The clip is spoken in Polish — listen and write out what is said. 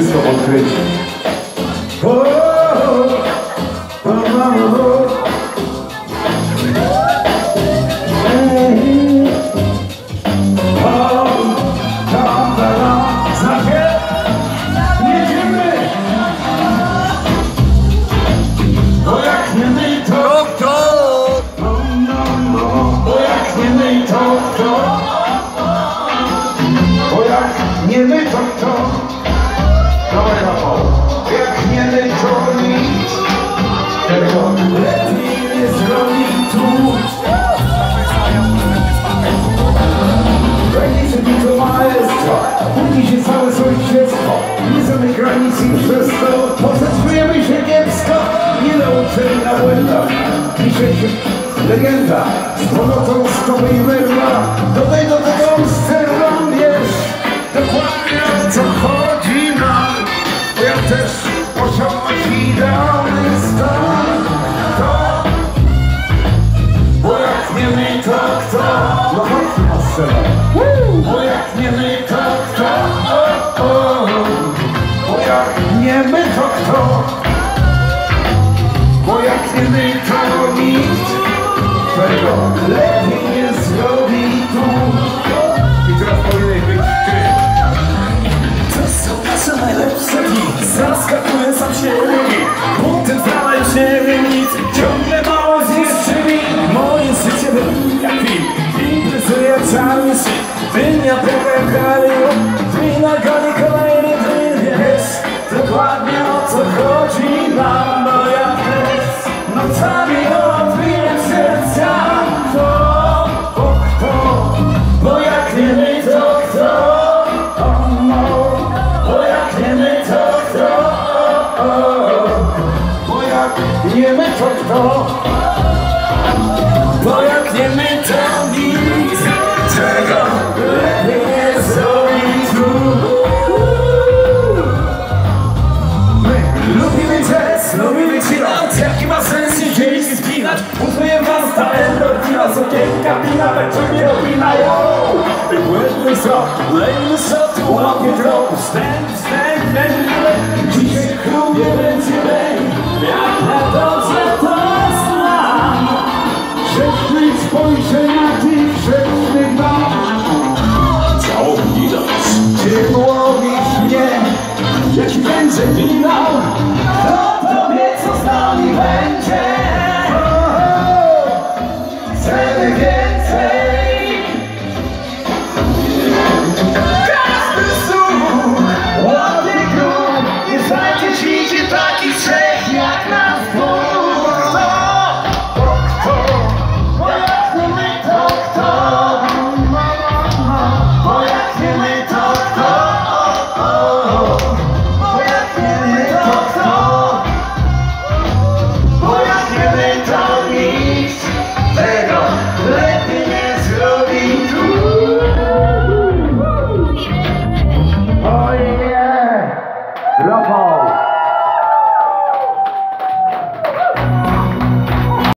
Wszystko odkryć. Nie my to kto? Dawaj Rafał. Jak nie my to nic. Tego lepiej nie zrobi tu. Granice to maestro. Budzi się całe sąsiedztwo. Nie znamy granic i przez to pozaczujemy się kiepsko. Nie nauczyli na błędach. Pisze się legenda. Z pomocą stopy i mydła. Dodaj do tego sterą, wiesz. Dokładnie o co chodzi nam. Ja też osiągnąć idealny stan. To, bo jak nie my to kto? No chodź na scenę. Bo jak nie my to kto? Bo jak nie my to kto? Bo jak nie my to nikt. Tego lepiej nie zrobi tu. I teraz powinieneś być ty. Nasze najlepsze dni. Zaskakuję sam siebie. Potem stałem się nic. Ciągle mało zniszczyli. Moje życie było jak film. Imprezuję cały świat. Dnia pełna kraju. Dni na gali kolejny dni. Wiesz dokładnie o co chodzi nam. No ja też nocami odbijam serca. Kto? Bo jak nie my to kto? Nie my to kto? Bo jak nie my to nic. Czego lepiej nie zrobić tu. My lubimy jazz, lubimy chillout. Jaki ma sens się dzielić i spinać. Uznaję was ta endorfina z okienka. Pina wieczornie opinają. I błędny wzrok, lejny shot, łapie drog. Wstęp, dzisiaj chlubię będzie lej. Jak dobrze to znam. Grzecznych spojrzenia tych grzecznych mam. Ciało widać. Ty łowisz mnie. Jaki będzie finał? Kto wie co z nami będzie?